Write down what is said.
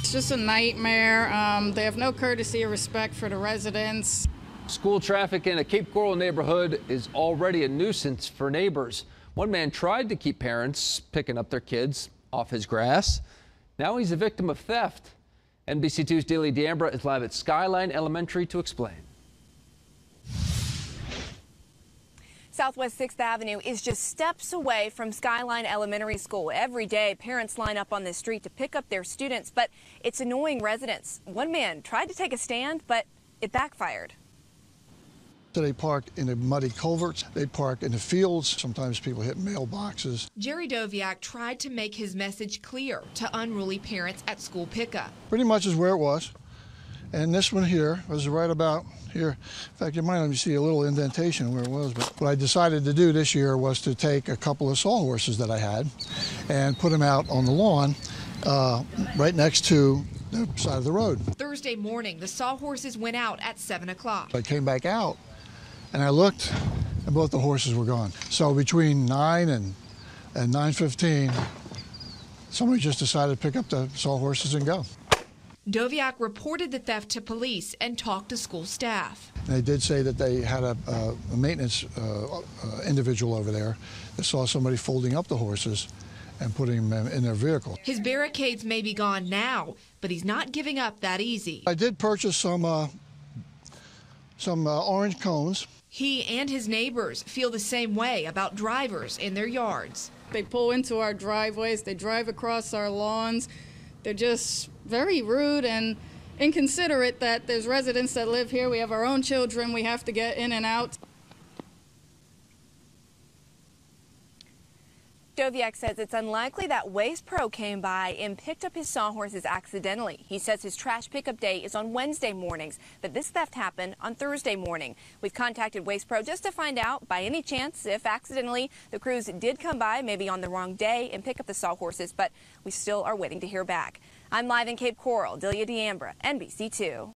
It's just a nightmare. They have no courtesy or respect for the residents. School traffic in a Cape Coral neighborhood is already a nuisance for neighbors. One man tried to keep parents picking up their kids off his grass. Now he's a victim of theft. NBC2's Delia D'Ambra is live at Skyline Elementary to explain. Southwest 6th Avenue is just steps away from Skyline Elementary School. Every day, parents line up on this street to pick up their students, but it's annoying residents. One man tried to take a stand, but it backfired. They park in the muddy culverts, they park in the fields, sometimes people hit mailboxes. Jerry Doviak tried to make his message clear to unruly parents at school pickup. Pretty much is where it was. And this one here was right about here. In fact, you might even see a little indentation where it was. But what I decided to do this year was to take a couple of sawhorses that I had and put them out on the lawn right next to the side of the road. Thursday morning, the sawhorses went out at 7 o'clock. I came back out and I looked and both the horses were gone. So between 9 and 9:15, somebody just decided to pick up the sawhorses and go. Doviak reported the theft to police and talked to school staff. And they did say that they had a maintenance individual over there that saw somebody folding up the horses and putting them in their vehicle. His barricades may be gone now, but he's not giving up that easy. I did purchase some orange cones. He and his neighbors feel the same way about drivers in their yards. They pull into our driveways, they drive across our lawns. They're just very rude and inconsiderate that there's residents that live here. We have our own children. We have to get in and out. Doviak says it's unlikely that Waste Pro came by and picked up his sawhorses accidentally. He says his trash pickup day is on Wednesday mornings, but this theft happened on Thursday morning. We've contacted Waste Pro just to find out, by any chance, if accidentally the crews did come by, maybe on the wrong day, and pick up the sawhorses, but we still are waiting to hear back. I'm live in Cape Coral, Delia D'Ambra, NBC2.